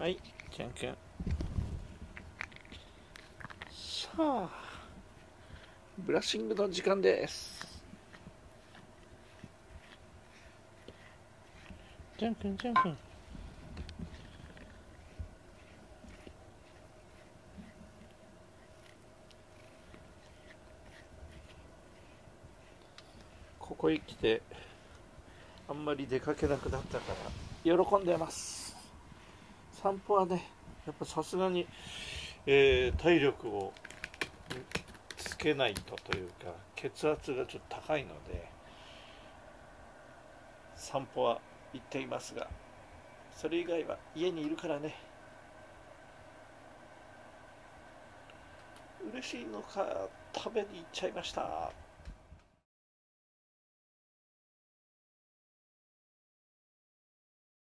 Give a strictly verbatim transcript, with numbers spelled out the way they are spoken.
はい、じゃんけん。さあ、ブラッシングの時間です。じゃんけんじゃんけん。ここへ来てあんまり出かけなくなったから喜んでます。散歩はね、やっぱさすがに、えー体力をつけないとというか、血圧がちょっと高いので散歩は行っていますが、それ以外は家にいるからね。嬉しいのか食べに行っちゃいました。